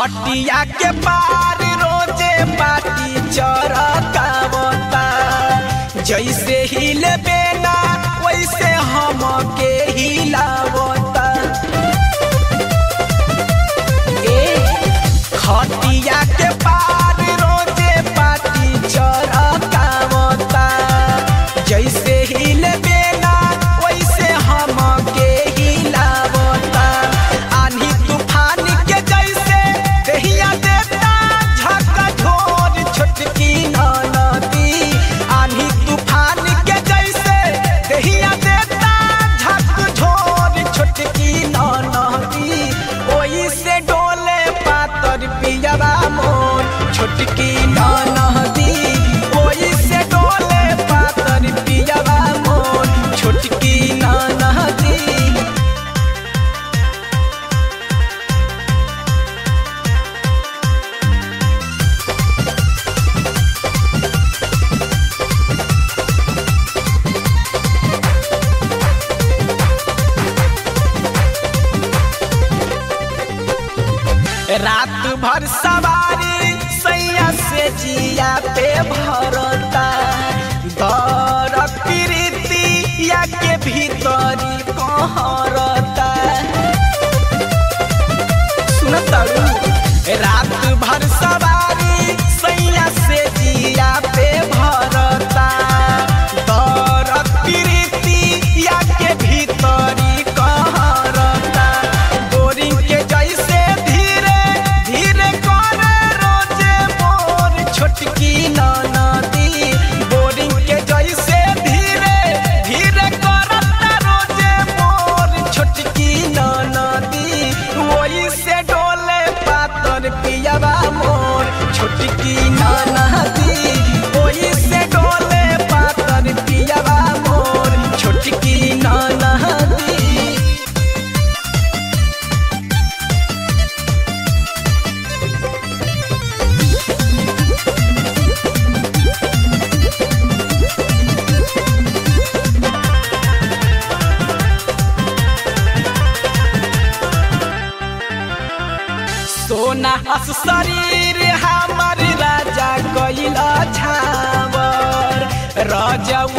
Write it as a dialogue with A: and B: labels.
A: खटिया के पार रोजे पाटी चरकावता जैसे हिले बेना वैसे हम के हिलावता। खटिया के पार रोजे पाटी चरकावता जैसे हिले बेना वैसे हम के हिलावता। आंधी तूफान के जैसे दहिया देता झका झोर छोटकी नदी। आंधी तूफान के जैसे दहिया देता झक झोर छोटकी नदी। ओई से डोले पातर पियवा मोर छोटकी नदी। ओई से डोले पातर पियवा मोर छोटकी नदी। रात भर सवारी सैया से जिया पे भरता दर प्रीति या के भीतरी कहरता। सुनतारू रात भर सवारी सैया से जिया पे भरता दर प्रीति या के भीतरी कहरता। बोरिंग के जैसे छोटकी नदी। बोरिंग के जैसे धीरे धीरे करता रोजे मोर छोटकी नदी। वही से डोले पातर पियवा मोर छोटकी नदी। वही से डोले पातर पियवा मोर छोटकी नदी। सोना हस शरीर हमार राजा गइल झावर। राजा